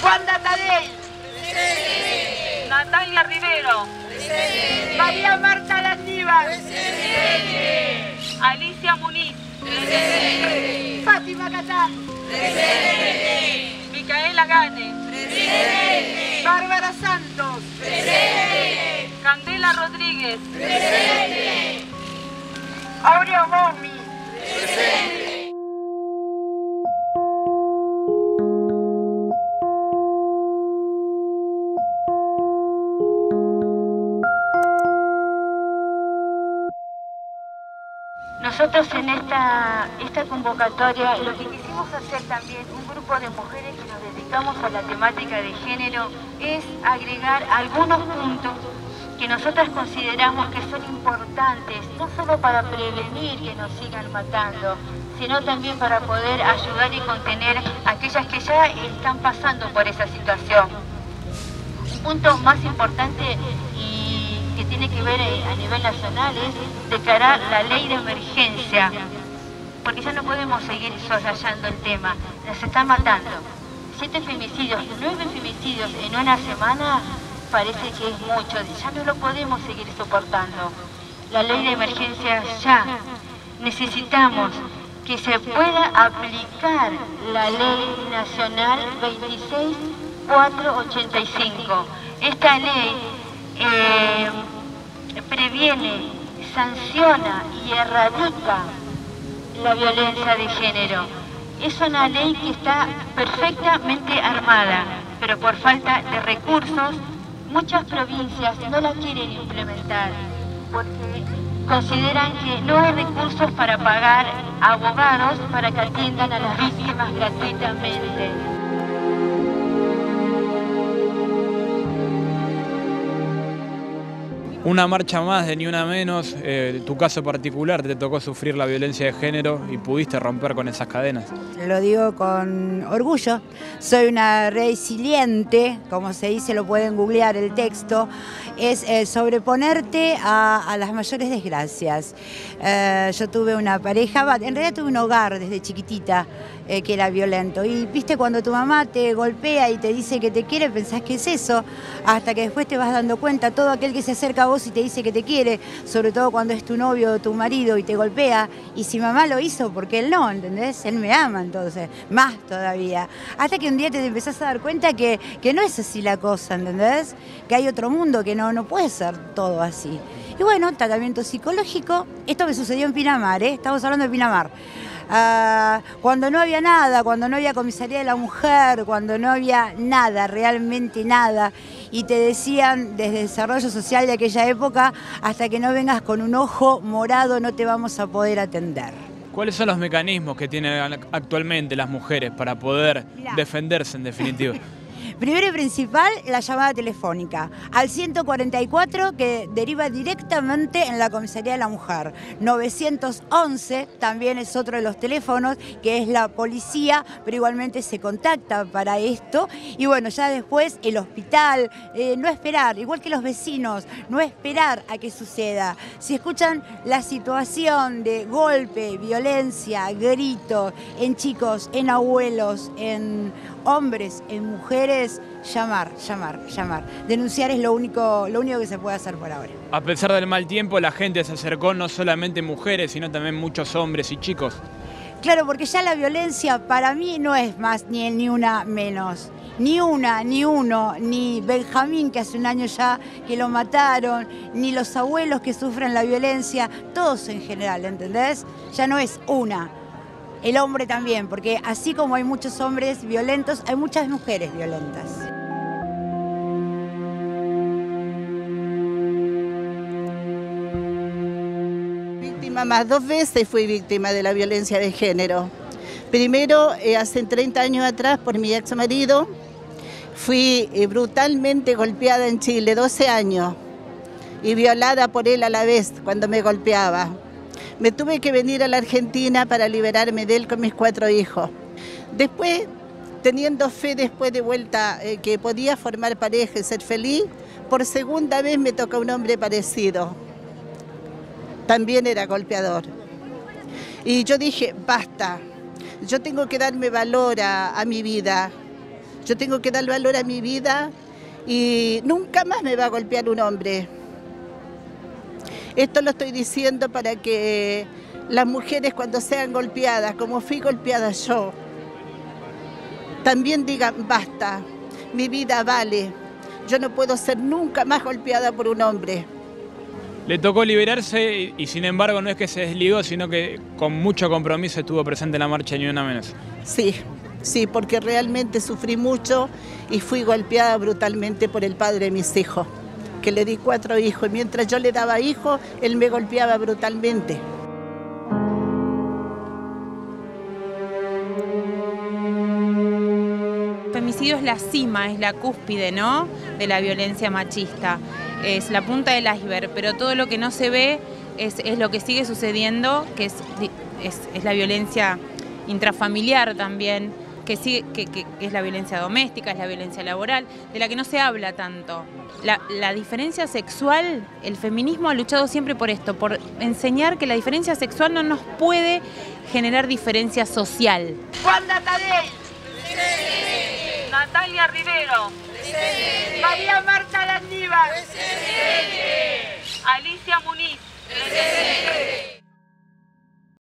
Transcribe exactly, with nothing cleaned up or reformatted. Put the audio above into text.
Wanda Tadei. Presente. Natalia Rivero. Presente. María Marta Landívar. Presente. Alicia Muniz. Presente. Fátima Catán. Presente. Micaela Gane. Presente. Bárbara Santos. Presente. Candela Rodríguez. Presente. Aurea Momi. Presente. Nosotros en esta, esta convocatoria lo que quisimos hacer también, un grupo de mujeres que nos dedicamos a la temática de género, es agregar algunos puntos que nosotras consideramos que son importantes, no solo para prevenir que nos sigan matando, sino también para poder ayudar y contener a aquellas que ya están pasando por esa situación. Un punto más importante y que tiene que ver a nivel nacional es declarar la ley de emergencia, porque ya no podemos seguir soslayando el tema, nos están matando. Siete femicidios, nueve femicidios en una semana parece que es mucho, ya no lo podemos seguir soportando. La ley de emergencia ya. Necesitamos que se pueda aplicar la ley nacional veintiséis mil cuatrocientos ochenta y cinco. Esta ley eh, previene, sanciona y erradica la violencia de género. Es una ley que está perfectamente armada, pero por falta de recursos, muchas provincias no la quieren implementar porque consideran que no hay recursos para pagar abogados para que atiendan a las víctimas gratuitamente. Una marcha más de Ni Una Menos, eh, tu caso particular, te tocó sufrir la violencia de género y pudiste romper con esas cadenas. Lo digo con orgullo, soy una resiliente, como se dice, lo pueden googlear el texto, es eh, sobreponerte a, a las mayores desgracias. Eh, yo tuve una pareja, en realidad tuve un hogar desde chiquitita eh, que era violento y viste cuando tu mamá te golpea y te dice que te quiere, pensás que es eso, hasta que después te vas dando cuenta, todo aquel que se acerca a vos y te dice que te quiere, sobre todo cuando es tu novio o tu marido y te golpea, y si mamá lo hizo, porque él no, ¿entendés? Él me ama, entonces, más todavía. Hasta que un día te empezás a dar cuenta que, que no es así la cosa, ¿entendés? Que hay otro mundo, que no, no puede ser todo así. Y bueno, tratamiento psicológico, esto me sucedió en Pinamar, ¿eh? Estamos hablando de Pinamar. Uh, cuando no había nada, cuando no había comisaría de la mujer, cuando no había nada, realmente nada, y te decían desde el desarrollo social de aquella época, hasta que no vengas con un ojo morado no te vamos a poder atender. ¿Cuáles son los mecanismos que tienen actualmente las mujeres para poder Mirá. defenderse en definitiva? Primero y principal, la llamada telefónica al ciento cuarenta y cuatro que deriva directamente en la comisaría de la mujer. novecientos once también es otro de los teléfonos que es la policía, pero igualmente se contacta para esto. Y bueno, ya después el hospital, eh, no esperar, igual que los vecinos, no esperar a que suceda. Si escuchan la situación de golpe, violencia, gritos en chicos, en abuelos, en hombres, en mujeres, llamar, llamar, llamar. Denunciar es lo único, lo único que se puede hacer por ahora. A pesar del mal tiempo, la gente se acercó, no solamente mujeres, sino también muchos hombres y chicos. Claro, porque ya la violencia para mí no es más ni el ni una menos. Ni una, ni uno, ni Benjamín, que hace un año ya que lo mataron, ni los abuelos que sufren la violencia, todos en general, ¿entendés? Ya no es una. El hombre también, porque así como hay muchos hombres violentos, hay muchas mujeres violentas. Víctima más dos veces fui víctima de la violencia de género. Primero, eh, hace treinta años atrás, por mi ex marido, fui eh, brutalmente golpeada en Chile, doce años, y violada por él a la vez cuando me golpeaba. Me tuve que venir a la Argentina para liberarme de él con mis cuatro hijos. Después, teniendo fe después de vuelta eh, que podía formar pareja y ser feliz, por segunda vez me tocó un hombre parecido. También era golpeador. Y yo dije, basta, yo tengo que darme valor a, a mi vida. Yo tengo que dar valor a mi vida y nunca más me va a golpear un hombre. Esto lo estoy diciendo para que las mujeres cuando sean golpeadas, como fui golpeada yo, también digan basta, mi vida vale, yo no puedo ser nunca más golpeada por un hombre. Le tocó liberarse y, y sin embargo no es que se desligó, sino que con mucho compromiso estuvo presente en la marcha Ni Una Menos. Sí, sí, porque realmente sufrí mucho y fui golpeada brutalmente por el padre de mis hijos, que le di cuatro hijos y mientras yo le daba hijos, él me golpeaba brutalmente. El femicidio es la cima, es la cúspide, ¿no?, de la violencia machista. Es la punta del iceberg, pero todo lo que no se ve es, es lo que sigue sucediendo, que es, es, es la violencia intrafamiliar también, que, sigue, que, que es la violencia doméstica, es la violencia laboral, de la que no se habla tanto. La, la diferencia sexual, el feminismo ha luchado siempre por esto, por enseñar que la diferencia sexual no nos puede generar diferencia social. Wanda Tadei. Natalia Rivero. María